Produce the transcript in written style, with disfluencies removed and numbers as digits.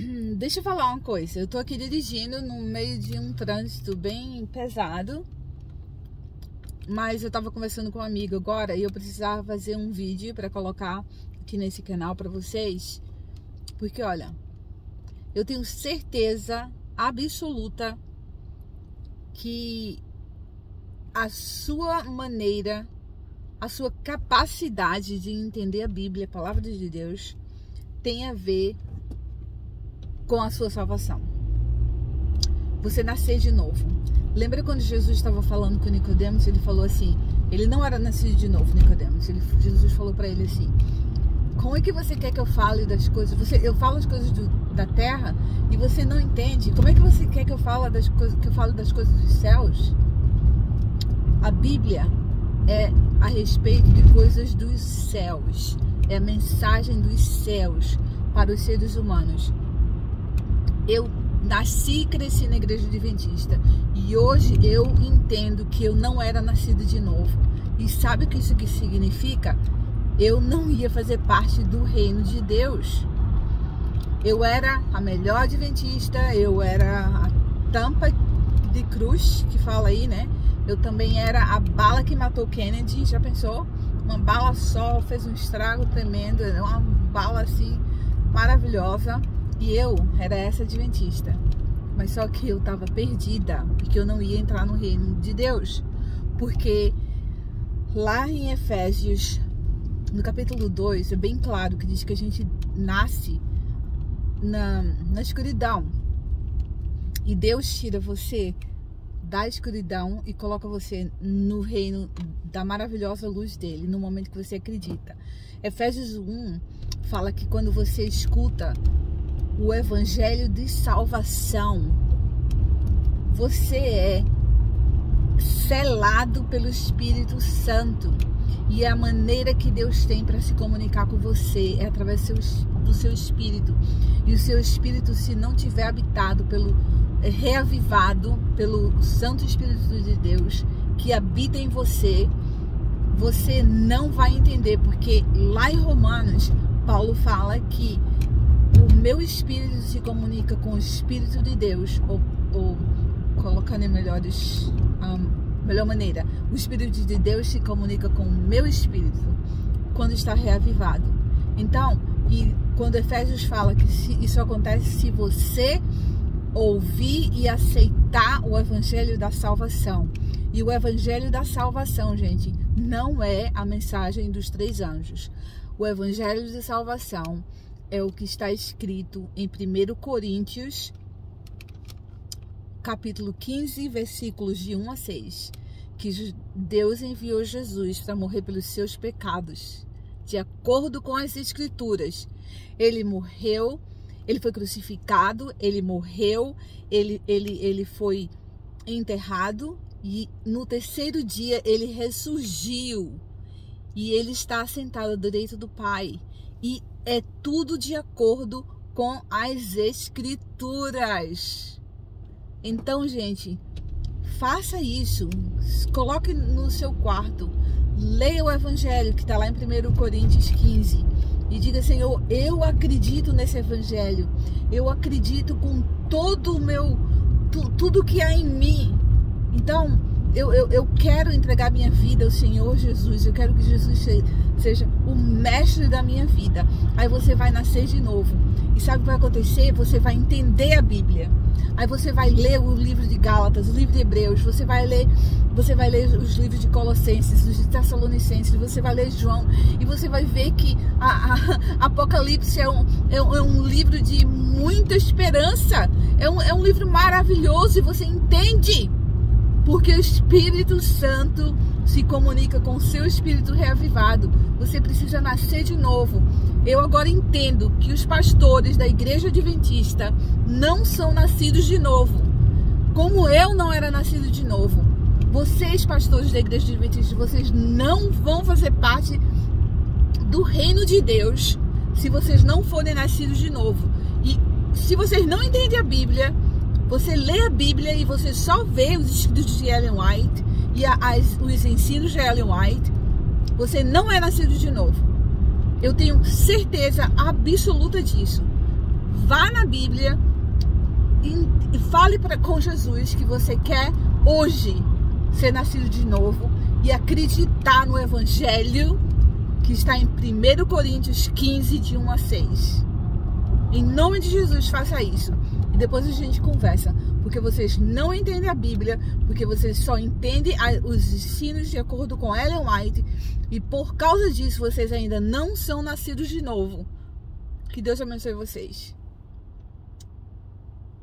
Deixa eu falar uma coisa. Eu tô aqui dirigindo no meio de um trânsito bem pesado, mas eu tava conversando com uma amiga agora e eu precisava fazer um vídeo para colocar aqui nesse canal para vocês, porque olha, eu tenho certeza absoluta que a sua maneira, a sua capacidade de entender a Bíblia, a palavra de Deus, tem a ver com a sua salvação. Você nascer de novo. Lembra quando Jesus estava falando com Nicodemos? Ele falou assim, ele não era nascido de novo, Nicodemos. Jesus falou para ele assim: como é que você quer que eu fale das coisas? Eu falo as coisas da terra e você não entende. Como é que você quer que eu fale das coisas dos céus? A Bíblia é a respeito de coisas dos céus. É a mensagem dos céus para os seres humanos. Eu nasci e cresci na igreja adventista e hoje eu entendo que eu não era nascido de novo. E sabe o que isso significa? Eu não ia fazer parte do reino de Deus. Eu era a melhor adventista, eu era a tampa de cruz, que fala aí, né? Eu também era a bala que matou Kennedy, já pensou? Uma bala só fez um estrago tremendo, uma bala assim maravilhosa. E eu era essa adventista, mas só que eu estava perdida, porque eu não ia entrar no reino de Deus. Porque lá em Efésios, no capítulo 2, é bem claro que diz que a gente nasce na escuridão. E Deus tira você da escuridão e coloca você no reino da maravilhosa luz dele, no momento que você acredita. Efésios 1 fala que quando você escuta o evangelho de salvação, você é selado pelo Espírito Santo. E a maneira que Deus tem para se comunicar com você é através do seu espírito. E o seu espírito, se não tiver habitado reavivado pelo Santo Espírito de Deus que habita em você, você não vai entender. Porque lá em Romanos, Paulo fala que o meu espírito se comunica com o Espírito de Deus, ou colocando em melhor maneira, o Espírito de Deus se comunica com o meu espírito quando está reavivado. Então, e quando Efésios fala que isso acontece se você ouvir e aceitar o Evangelho da salvação. E o Evangelho da salvação, gente, não é a mensagem dos 3 anjos. O Evangelho de salvação é o que está escrito em 1 Coríntios, capítulo 15, versículos de 1 a 6. Que Deus enviou Jesus para morrer pelos seus pecados, de acordo com as Escrituras. Ele morreu, ele foi crucificado, ele morreu, ele foi enterrado e no 3º dia ele ressurgiu. E ele está sentado à direita do Pai. E é tudo de acordo com as Escrituras. Então, gente, faça isso. Coloque no seu quarto. Leia o Evangelho que está lá em 1 Coríntios 15. E diga: Senhor, eu acredito nesse Evangelho. Eu acredito com todo o meu... tudo que há em mim. Então, eu quero entregar minha vida ao Senhor Jesus. Eu quero que Jesus seja o mestre da minha vida. Aí você vai nascer de novo. E sabe o que vai acontecer? Você vai entender a Bíblia. Aí você vai ler o livro de Gálatas, o livro de Hebreus. Você vai ler os livros de Colossenses, os de Tessalonicenses. Você vai ler João. E você vai ver que Apocalipse é um livro de muita esperança. É um livro maravilhoso. E você entende. Porque o Espírito Santo se comunica com o seu espírito reavivado. Você precisa nascer de novo. Eu agora entendo que os pastores da igreja adventista não são nascidos de novo. Como eu não era nascido de novo. Vocês, pastores da igreja adventista, vocês não vão fazer parte do reino de Deus se vocês não forem nascidos de novo. E se vocês não entendem a Bíblia, você lê a Bíblia e você só vê os escritos de Ellen White e os ensinos de Ellen White, você não é nascido de novo. Eu tenho certeza absoluta disso. vá na Bíblia e fale com Jesus que você quer hoje ser nascido de novo e acreditar no Evangelho que está em 1 Coríntios 15, de 1 a 6. Em nome de Jesus, faça isso. E depois a gente conversa. Porque vocês não entendem a Bíblia, porque vocês só entendem os ensinos de acordo com Ellen White. E por causa disso, vocês ainda não são nascidos de novo. Que Deus abençoe vocês.